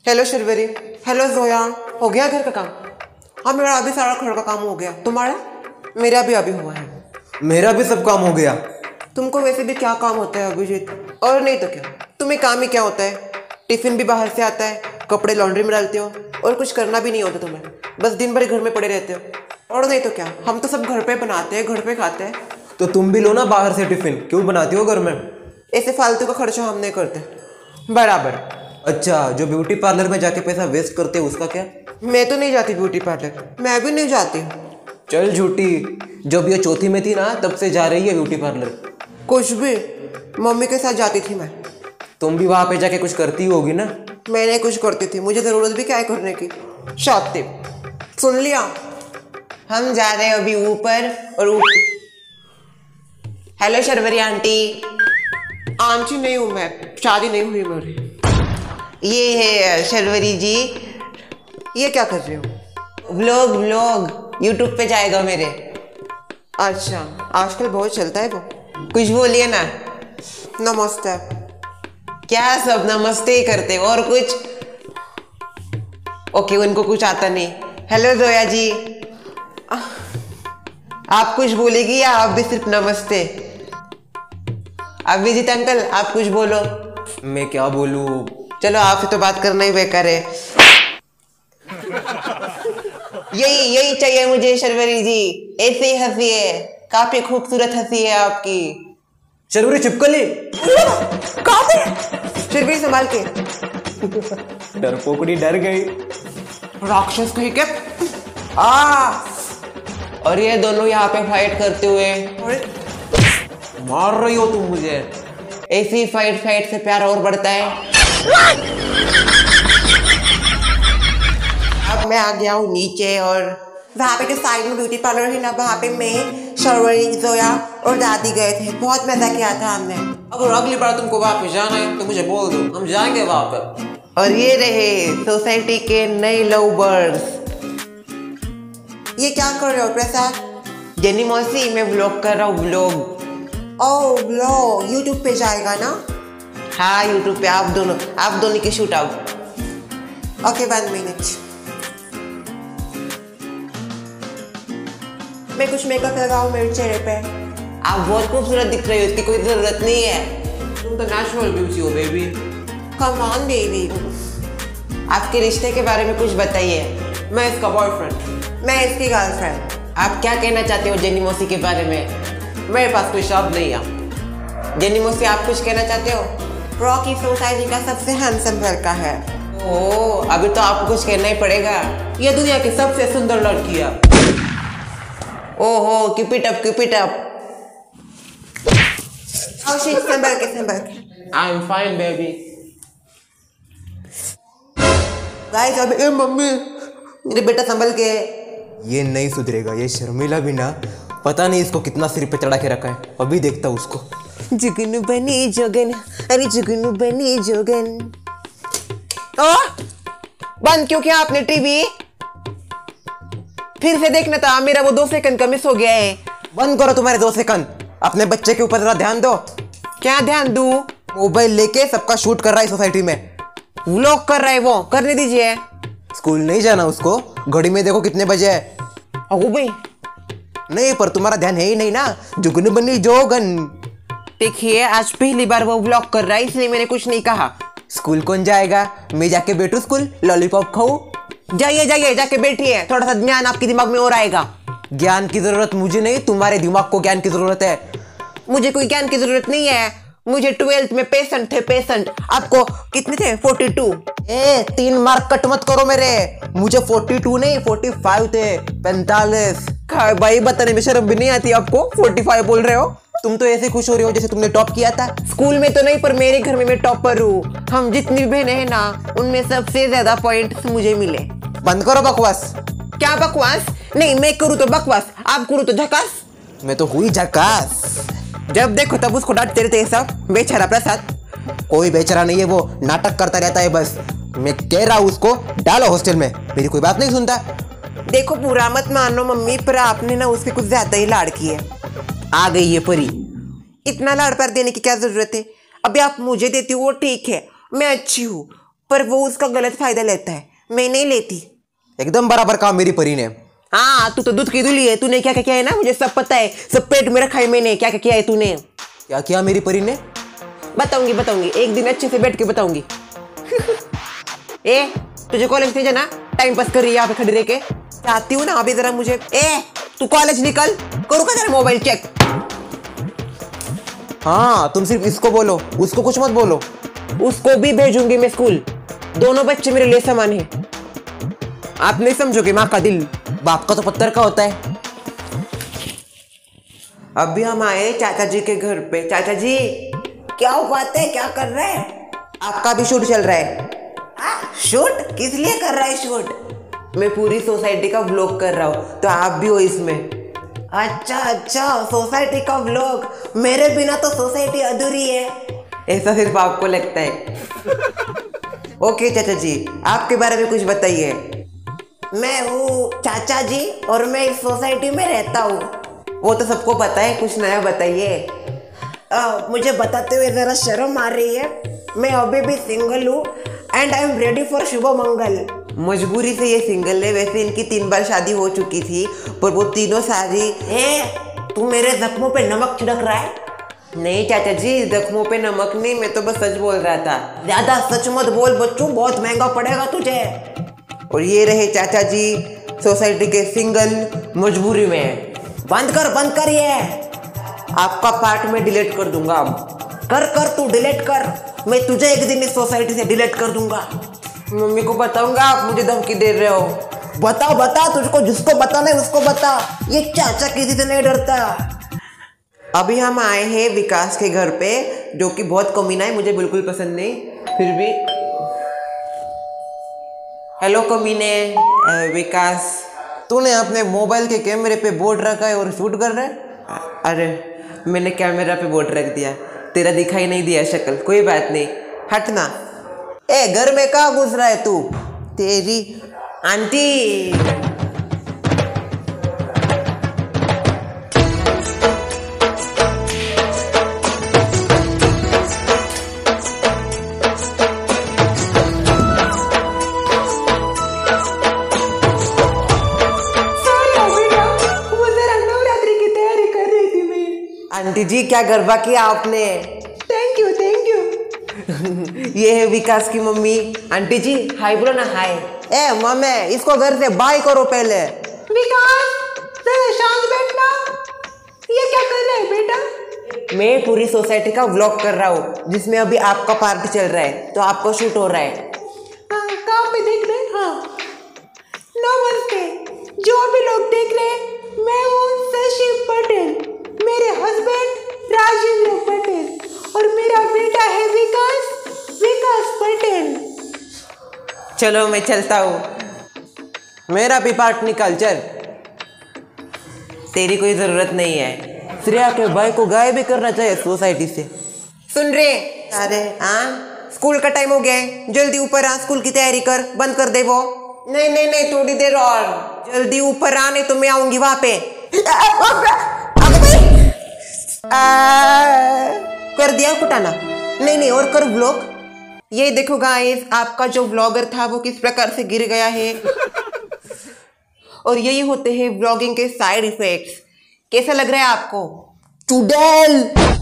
Hello Sharvari. Hello Zoya. हो गया घर का काम? हाँ मेरा अभी सारा घर का काम हो गया। तुम्हारा? मेरा भी अभी हुआ है। मेरा भी सब काम हो गया। तुमको वैसे भी क्या काम होता है अभिजीत? और नहीं तो क्या, तुम्हें काम ही क्या होता है? टिफिन भी बाहर से आता है, कपड़े लॉन्ड्री में डालते हो और कुछ करना भी नहीं होता तुम्हें, बस दिन भर घर में पड़े रहते हो। और नहीं तो क्या, हम तो सब घर पे बनाते हैं, घर पे खाते हैं। तो तुम भी लो ना बाहर से टिफिन, क्यों बनाती हो घर में? ऐसे फालतू का खर्चा हम नहीं करते। बराबर। अच्छा, जो ब्यूटी पार्लर में जाके पैसा वेस्ट करते हो उसका क्या? मैं तो नहीं जाती ब्यूटी पार्लर, मैं भी नहीं जाती हूँ। चल झूठी, जब ये चौथी में थी ना तब से जा रही है ब्यूटी पार्लर। कुछ भी, मम्मी के साथ जाती थी मैं। तुम भी वहां पे जाके कुछ करती होगी ना? मैं नहीं कुछ करती थी, मुझे जरूरत भी क्या है करने की। शाती सुन लिया, हम जा रहे हैं अभी ऊपर और ऊपर। Hello Sharvari aunty. आंटी नहीं हूँ मैं, शादी नहीं हुई मेरी। ये है शर्वरी जी। ये क्या कर रहे हो? व्लॉग यूट्यूब पे जाएगा मेरे। अच्छा, आजकल बहुत चलता है वो। कुछ बोलिए ना। नमस्ते। क्या सब नमस्ते ही करते और कुछ? ओके, उनको कुछ आता नहीं। हेलो जोया जी। आप कुछ बोलेगी या आप भी सिर्फ नमस्ते? अभिजीत अंकल आप कुछ बोलो। मैं क्या बोलूं? चलो आपसे तो बात करना ही बेकार है। यही चाहिए मुझे शर्वरी जी, ऐसे ही हंसी है, काफी खूबसूरत हंसी है आपकी। शर्वरी चिपकली। कहाँ पे? शर्वरी संभाल के। डरपोकड़ी डर गई। राक्षस कहीं के। और ये दोनों यहाँ पे फाइट करते हुए। मार रही हो तुम मुझे? ऐसी फाइट से प्यार और बढ़ता है। अब मैं आ गया हूँ नीचे और वहाँ पे जो साइड में ब्यूटी पार्लर है ना, वहाँ पे मैं, शर्वरी, जोया और दादी गए थे। बहुत मजा किया था हमने। अगर अगली बार तुमको वहाँ पे जाना है तो मुझे बोल दो, हम जाएंगे वहाँ पर। और ये रहे सोसाइटी के नए लव बर्ड्स। ये क्या कर रहे हो प्रसाद? जेनी मौसी, मैं व्लॉग कर रहा हूँ, व्लॉग। ओह व्लॉग यूट्यूब पे जाएगा ना? हाँ यूट्यूब पे आप दोनों के शूट आउट। ओके 1 मिनट, मैं कुछ मेकअप लगाऊं मेरे चेहरे पे। आप बहुत खूबसूरत दिख रही हो, इसकी कोई जरूरत नहीं है। तुम तो नेचुरल ब्यूटी हो बेबी। Come on baby. आपके रिश्ते के बारे में कुछ बताइए। मैं इसका बॉयफ्रेंड। मैं इसकी गर्लफ्रेंड। आप क्या कहना चाहते हो जेनी मौसी के बारे में? मेरे पास कोई शब्द नहीं है। जेनी मौसी आप कुछ कहना चाहते हो? रॉकी सोसाइटी का सबसे हैंडसम लड़का है। ओह, अभी तो आपको कुछ कहना ही पड़ेगा। ये दुनिया की सबसे सुंदर लड़की है। ओहो, कीप इट अप। संभल के। I am fine baby. Guys अबे मम्मी, मेरे बेटा संभल के। ये नहीं सुधरेगा, ये शर्मिला भी ना, पता नहीं इसको कितना सिर पे चढ़ा के रखा है। अभी देखता हूँ उसको। जुगनू बनी जोगन, अरे जुगनू बनी जोगन। बंद क्यों किया आपने टीवी? फिर से देखना था, मेरा वो 2 सेकंड का मिस हो गया है। बंद करो तुम्हारे 2 सेकंड। अपने बच्चे के ऊपर जरा ध्यान दो। क्या ध्यान दूं? मोबाइल लेके सबका शूट कर रहा है सोसाइटी में। व्लॉग कर रहा है वो, करने दीजिए। स्कूल नहीं जाना उसको? घड़ी में देखो कितने बजे है। भाई नहीं, पर तुम्हारा ध्यान है ही नहीं ना। जुगनू बनी जोगन। देखिए, आज पहली बार वो व्लॉग कर रहा है, इसलिए मैंने कुछ नहीं कहा। स्कूल कौन जाएगा? मैं जाके बैठू स्कूल, लॉलीपॉप खाऊं? जाइए जाके बैठिए, थोड़ा सा ज्ञान आपके दिमाग में और आएगा। ज्ञान की जरूरत मुझे नहीं, तुम्हारे दिमाग को ज्ञान की जरूरत है। मुझे कोई ज्ञान की जरूरत नहीं है। मुझे 12th में पेशेंट थे, पेशेंट। आपको कितने थे? 42। 3 मार्क कट मत करो मेरे। मुझे 42 नहीं 45 थे। 45। भाई बताने में शर्म भी नहीं आती आपको? 45 बोल रहे हो? तुम तो ऐसे खुश हो रहे हो जैसे तुमने टॉप किया था। स्कूल में तो नहीं, पर मेरे घर में मैं टॉपर हूँ। हम जितनी बहनें हैं ना, उनमें सबसे ज्यादा पॉइंट्स मुझे मिले। बंद करो बकवास। क्या बकवास? नहीं, मैं करूँ तो बकवास, आप करूँ तो झकास। मैं तो हुई झकास। जब देखो तब उसको डांटते रहते हैं सब। बेचारा प्रसाद। कोई बेचारा नहीं है, वो नाटक करता रहता है बस। मैं कह रहा हूँ उसको डालो हॉस्टल में, मेरी कोई बात नहीं सुनता। देखो बुरा मत मानो मम्मी, पर आपने ना उसके कुछ ज्यादा ही लाड़ किए। आ गई ये परी। इतना लाड़ पर देने की क्या जरूरत है? अभी आप मुझे देती हो वो ठीक है, मैं अच्छी हूँ, पर वो उसका गलत फायदा लेता है, मैं नहीं लेती। एकदम बराबर काम मेरी परी ने। हाँ, तू तो दूध की दूली है, तूने क्या क्या किया है ना, मुझे सब पता है, सब पेट में रखा है मैंने, क्या क्या किया है तूने। क्या किया मेरी परी ने? बताऊंगी, एक दिन अच्छे से बैठ के बताऊंगी। ए, तुझे कॉलेज नहीं जाना, टाइम पास कर रही है यहाँ पे खड़ी रह के। चाहती हूँ ना अभी जरा मुझे। ए, तू कॉलेज निकल, करूँ का तेरा मोबाइल चेक। हाँ, तुम सिर्फ इसको बोलो, उसको कुछ मत बोलो। उसको भी भेजूंगी मैं स्कूल, दोनों बच्चे मेरे लिए समान है। आप नहीं समझोगे माँ का दिल, बाप का तो पत्थर का होता है। अभी हम आए चाचा जी के घर पे। चाचा जी, क्या बात है, क्या कर रहे हैं? आपका भी शूट चल रहा है। शूट किस लिए कर रहा है शूट? मैं पूरी सोसाइटी का व्लॉग कर रहा हूँ, तो आप भी हो इसमें। अच्छा, सोसाइटी का व्लॉग, मेरे बिना तो सोसाइटी अधूरी है। ऐसा सिर्फ आपको लगता है। ओके चाचा जी, आपके बारे में कुछ बताइए। मैं हूँ चाचा जी और मैं इस सोसाइटी में रहता हूँ। वो तो सबको पता है, कुछ नया बताइए। मुझे बताते हुए जरा शर्म आ रही है। मैं अभी भी सिंगल हूँ and I am ready for शुभ मंगल। मजबूरी से ये सिंगल है, वैसे इनकी 3 बार शादी हो चुकी थी, पर वो तीनों शादी। तू मेरे जख्मों पे नमक छिड़क रहा है? नहीं चाचा जी, जख्मों पे नमक नहीं, मैं तो बस सच बोल रहा था। ज्यादा सच मत बोल बच्चों, बहुत महंगा पड़ेगा तुझे। और ये रहे चाचा जी, सोसाइटी के सिंगल, मजबूरी में। बंद कर ये। आपका पार्ट में डिलीट कर दूंगा अब। कर तू डिलीट कर, मैं तुझे एक दिन इस सोसाइटी से डिलीट कर दूंगा। मम्मी को बताऊंगा आप मुझे धमकी दे रहे हो। बता, तुझको जिसको बताना है उसको बता, ये चाचा किसी से नहीं डरता। अभी हम आए हैं विकास के घर पे, जो कि बहुत कमीना है, मुझे बिल्कुल पसंद नहीं, फिर भी। हेलो कमीने। विकास, तूने अपने मोबाइल के कैमरे पे बोर्ड रखा है और शूट कर रहा है? अरे मैंने कैमरा पे बोर्ड रख दिया, तेरा दिखाई नहीं दिया शक्ल, कोई बात नहीं, हटना। ए, घर में कहाँ घुस रहा है तू? तेरी आंटी। आंटी जी, क्या गरबा किया आपने? थैंक यू ये है विकास की मम्मी। आंटी जी हाय बोलो ना, हाय। ए मम्मी, इसको घर से बाय करो पहले। विकास, जरा शांत बैठना, ये क्या कर रहा है बेटा? मैं पूरी सोसाइटी का व्लॉग कर रहा हूँ, जिसमें अभी आपका पार्टी चल रहा है, तो आपको शूट हो रहा है। कहाँ पे देख रहे हैं? हाँ, नमस्ते। जो भी लोग देख रहे हैं, मैं हूँ शशि पटेल, मेरे हस्बैंड राजेंद्र पटेल, और मेरा बेटा है विकास पटेल। चलो मैं चलता हूँ, मेरा भी पार्ट निकाल चल। तेरी कोई जरूरत नहीं है। श्रेया के भाई को गायब भी करना चाहिए सोसाइटी से। सुन रे? अरे हाँ, स्कूल का टाइम हो गया है, जल्दी ऊपर आ, स्कूल की तैयारी कर, बंद कर दे वो। नहीं, थोड़ी देर और, जल्दी ऊपर आने तो मैं आऊंगी वहां पे। कर दिया कुटाना? नहीं, और कर व्लॉग। ये देखो गाइस, आपका जो व्लॉगर था वो किस प्रकार से गिर गया है। और यही होते हैं व्लॉगिंग के साइड इफेक्ट्स। कैसा लग रहा है आपको? चुड़ैल।